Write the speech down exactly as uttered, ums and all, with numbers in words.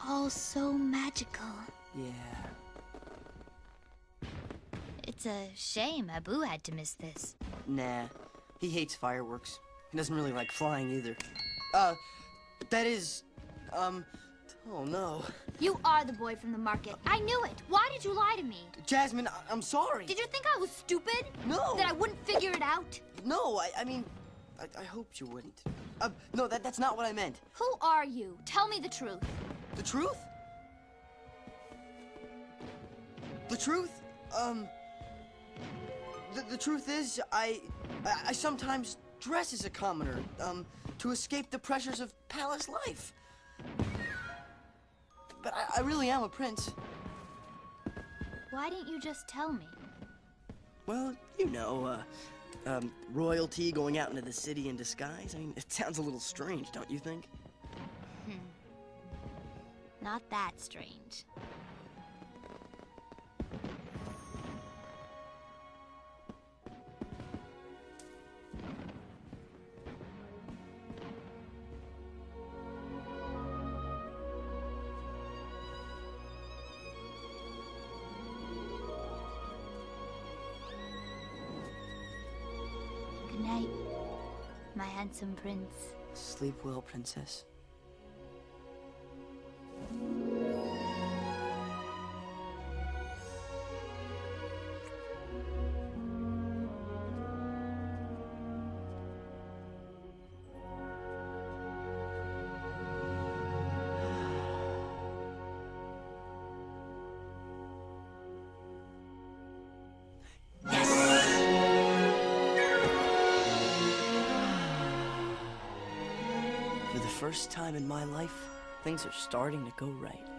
all so magical. Yeah. It's a shame Abu had to miss this. Nah, he hates fireworks. He doesn't really like flying either. Uh, that is, um, oh no. You are the boy from the market. I knew it. Why did you lie to me? Jasmine, I I'm sorry. Did you think I was stupid? No. That I wouldn't figure it out? No, I, I mean, I, I hoped you wouldn't. Uh, no, that, that's not what I meant. Who are you? Tell me the truth. The truth? The truth? Um, the, the truth is, I, I, I sometimes dress as a commoner, um, to escape the pressures of palace life. But I, I really am a prince. Why didn't you just tell me? Well, you know, uh, um, royalty going out into the city in disguise. I mean, it sounds a little strange, don't you think? Hmm. Not that strange. Good night, my handsome prince. Sleep well, princess. For the first time in my life, things are starting to go right.